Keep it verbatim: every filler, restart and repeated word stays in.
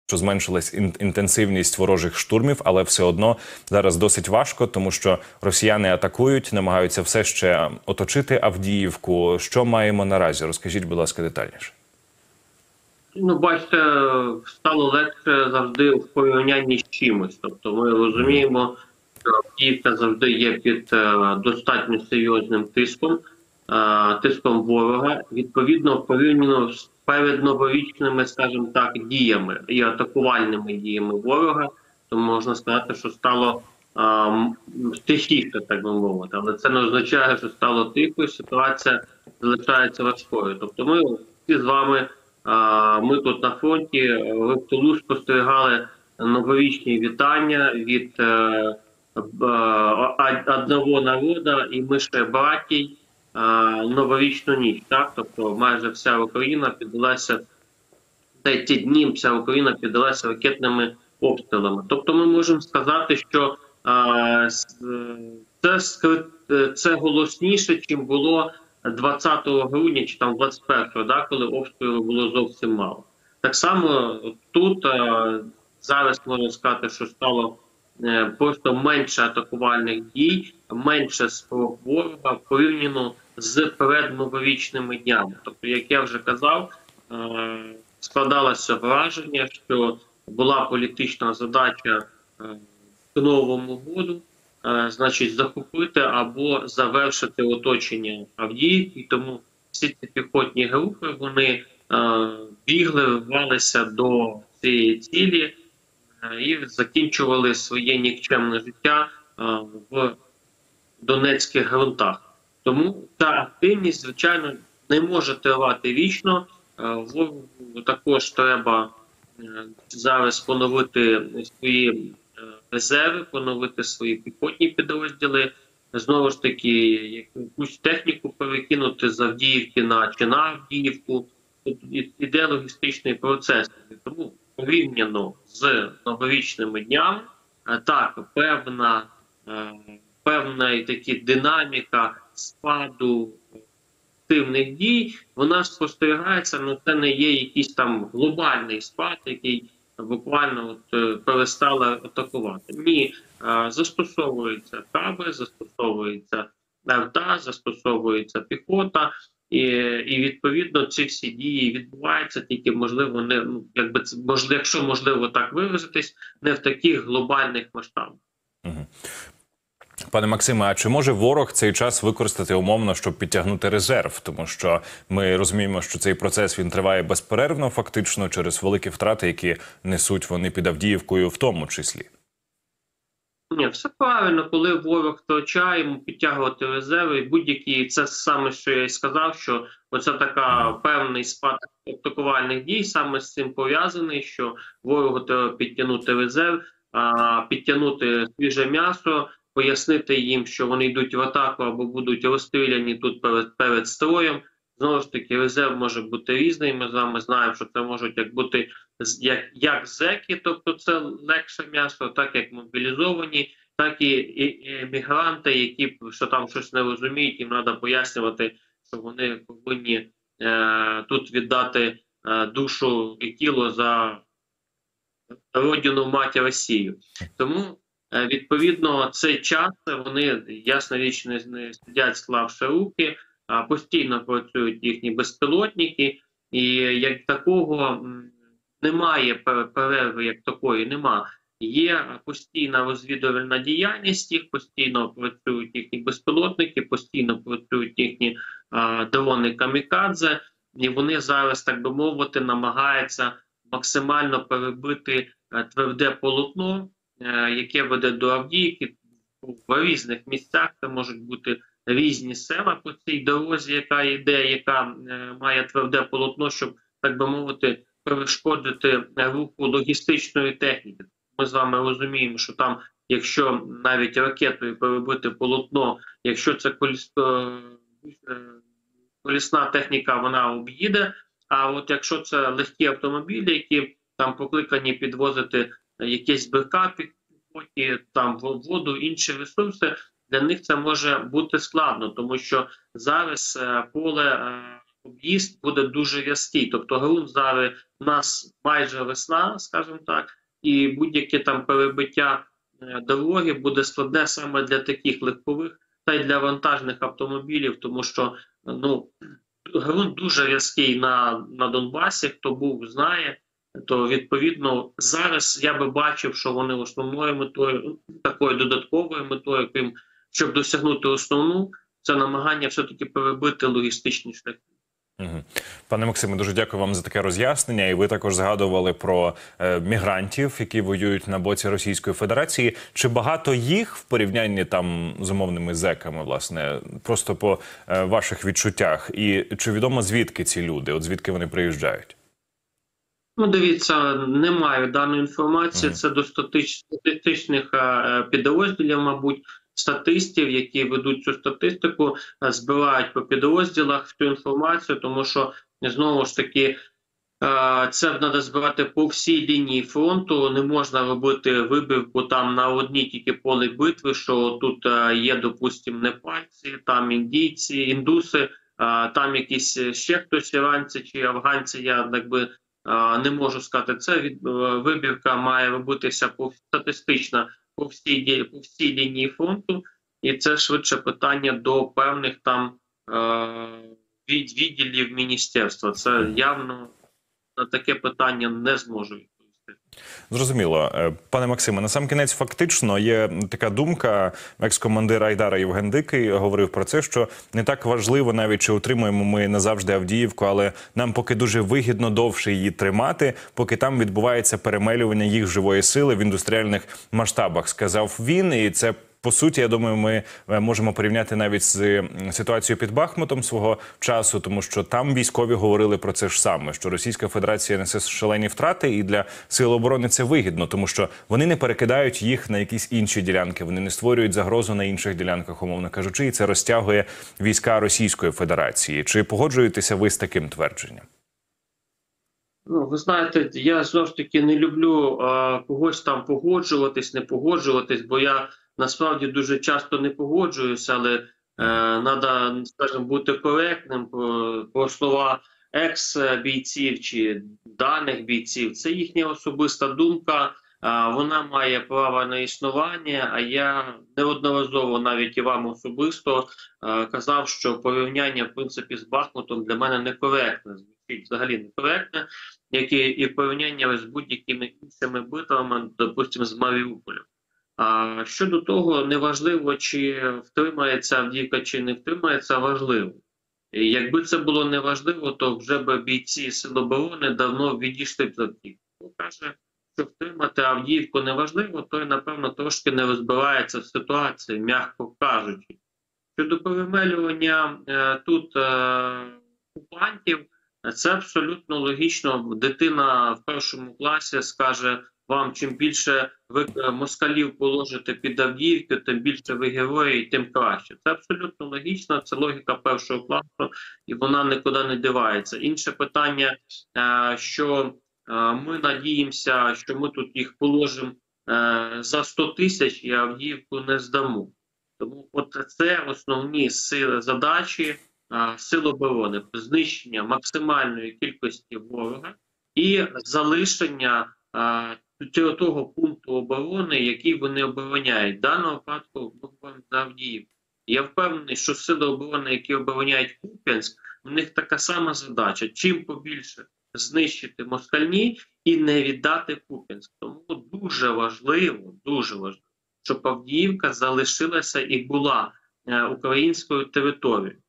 що зменшилась інтенсивність ворожих штурмів, але все одно зараз досить важко, тому що росіяни атакують, намагаються все ще оточити Авдіївку. Що маємо наразі? Розкажіть, будь ласка, детальніше. Ну, бачите, стало легше завжди в порівнянні з чимось. Тобто ми розуміємо, що Авдіївка завжди є під достатньо серйозним тиском, тиском ворога. Відповідно, порівняно з перед новорічними, скажімо так, діями і атакувальними діями ворога, то можна сказати, що стало тихіше, так би мовити. Але це не означає, що стало тихо, ситуація залишається важкою. Тобто ми всі з вами, ми тут на фронті, ви в Тилу спостерігали новорічні вітання від одного народу, і ми ще братій, новорічну ніч. Так? Тобто майже вся Україна піддалася, ті дні вся Україна піддалася ракетними обстрілами. Тобто ми можемо сказати, що це, це голосніше, чим було двадцятого грудня чи там двадцять першого, да, коли обстрілів було зовсім мало. Так само тут зараз можна сказати, що стало просто менше атакувальних дій, менше спроб ворога порівняно з передноворічними днями. Тобто, як я вже казав, складалося враження, що була політична задача к Новому году, значить, захопити або завершити оточення Авдіївки. Тому всі ці піхотні групи, вони бігли, рвалися до цієї цілі і закінчували своє нікчемне життя в Донецьких ґрунтах. Тому та активність, звичайно, не може тривати вічно. Також треба зараз поновити свої резерви, поновити свої піхотні підрозділи, знову ж таки, якусь техніку перекинути з Авдіївки на чи на Авдіївку. Тут іде логістичний процес. Тому порівняно з новорічними днями, так, певна, певна і такі динаміка спаду активних дій, вона спостерігається, але це не є якийсь там глобальний спад, який буквально от перестали атакувати. Ні, застосовуються каби, застосовується РТА, застосовується піхота, і, і відповідно ці всі дії відбуваються, тільки можливо не, ну, якби це можливо, якщо можливо так виразитись, не в таких глобальних масштабах. Угу. Пане Максиме, а чи може ворог цей час використати умовно, щоб підтягнути резерв? Тому що ми розуміємо, що цей процес він триває безперервно, фактично, через великі втрати, які несуть вони під Авдіївкою в тому числі. Ні, все правильно, коли ворог втрачає, йому підтягувати резерви, будь-які, це саме, що я і сказав, що оце така певний спад атакувальних дій, саме з цим пов'язаний, що ворогу треба підтягнути резерв, а, підтягнути свіже м'ясо, пояснити їм, що вони йдуть в атаку або будуть розстріляні тут перед, перед строєм. Знову ж таки, резерв може бути різний. Ми з вами знаємо, що це можуть як бути як, як зеки, тобто це легше м'ясо, так як мобілізовані, так і, і, і мігранти, які що там щось не розуміють, їм треба пояснювати, що вони повинні е, тут віддати е, душу і тіло за родину мать Росію. Тому відповідно, цей час вони, ясна річ, не сидять, склавши руки, а постійно працюють їхні безпілотники, і як такого немає перерви, як такої нема. Є постійна розвідувальна діяльність, їх постійно працюють їхні безпілотники, постійно працюють їхні а, дрони камікадзе, і вони зараз, так би мовити, намагаються максимально перебити а, тверде полотно, яке веде до Авдіївки в різних місцях. Це можуть бути різні села по цій дорозі, яка йде, яка е, має тверде полотно, щоб, так би мовити, перешкодити руху логістичної техніки. Ми з вами розуміємо, що там, якщо навіть ракетою перебити полотно, якщо це коліс, е, колісна техніка, вона об'їде, а от якщо це легкі автомобілі, які там покликані підвозити якісь БК, підводі, там воду, інші ресурси, для них це може бути складно, тому що зараз поле об'їзд буде дуже в'язкий. Тобто ґрунт зараз у нас майже весна, скажімо так, і будь-яке там перебиття е, дороги буде складне саме для таких легкових та й для вантажних автомобілів, тому що ну ґрунт дуже в'язкий на, на Донбасі. Хто був, знає. То відповідно зараз я би бачив, що вони основною метою, такою додатковою метою, крім щоб досягнути основну, це намагання все-таки перебити логістичні шляхи. Угу. Пане Максиме, дуже дякую вам за таке роз'яснення. І ви також згадували про е, мігрантів, які воюють на боці Російської Федерації. Чи багато їх в порівнянні там з умовними зеками, власне, просто по е, ваших відчуттях? І чи відомо, звідки ці люди, от звідки вони приїжджають? Ну, дивіться, не маю даної інформації. Мгм. Це до статич- статистичних е, підрозділів, мабуть, статистів, які ведуть цю статистику, е, збирають по підрозділах цю інформацію, тому що, знову ж таки, е, це треба збирати по всій лінії фронту. Не можна робити вибірку там на одній тільки полі битви, що тут е, є, допустимо, непальці, там індійці, індуси, е, там якісь ще хтось, іранці чи афганці, я якби а, не можу сказати. Це від, е, вибірка має робитися по, статистично по всій, ді- по всій лінії фронту, і це швидше питання до певних там е, від, відділів міністерства. Це явно на таке питання не зможу відповісти. Зрозуміло. Е, Пане Максиме, насамкінець фактично є така думка, екс-командир Айдара Євген Дикий говорив про це, що не так важливо навіть, чи утримуємо ми назавжди Авдіївку, але нам поки дуже вигідно довше її тримати, поки там відбувається перемелювання їх живої сили в індустріальних масштабах, сказав він, і це по суті, я думаю, ми е, можемо порівняти навіть з м, ситуацією під Бахмутом свого часу, тому що там військові говорили про це ж саме, що Російська Федерація несе шалені втрати, і для Сил оборони це вигідно, тому що вони не перекидають їх на якісь інші ділянки, вони не створюють загрозу на інших ділянках, умовно кажучи, і це розтягує війська Російської Федерації. Чи погоджуєтеся ви з таким твердженням? Ну, ви знаєте, я знову ж таки не люблю а, когось там погоджуватись, не погоджуватись, бо я насправді дуже часто не погоджуюся, але треба, скажімо, бути коректним про, про слова екс-бійців чи даних бійців. Це їхня особиста думка, а, вона має право на існування, а я неодноразово навіть і вам особисто а, казав, що порівняння, в принципі, з Бахмутом для мене некоректне, звучить взагалі некоректне, як і, і порівняння з будь-якими іншими битвами, допустимо, з Маріуполем. А щодо того, неважливо, чи втримається Авдіївка, чи не втримається, важливо. І якби це було неважливо, то вже б бійці Сил оборони давно відійшли б з Авдіївки. Хто каже, що втримати Авдіївку неважливо, то, напевно, трошки не розбирається в ситуації, м'яко кажучи. Щодо перемелювання е, тут е, окупантів, це абсолютно логічно. Дитина в першому класі скаже вам, чим більше ви е, москалів положите під Авдіївку, тим більше ви герої, тим краще. Це абсолютно логічно, це логіка першого класу, і вона нікуди не дивається. Інше питання, е, що е, ми надіємося, що ми тут їх положимо е, за сто тисяч і Авдіївку не здамо. Тому от це основні сили, задачі а, Сил оборони – знищення максимальної кількості ворога і залишення а, цього того пункту оборони, який вони обороняють. В даному випадку ми говоримо за Авдіївку. Я впевнений, що Сили оборони, які обороняють Куп'янськ, у них така сама задача – чим побільше знищити москальні і не віддати Куп'янськ. Тому дуже важливо, дуже важливо, щоб Авдіївка залишилася і була е, українською територією.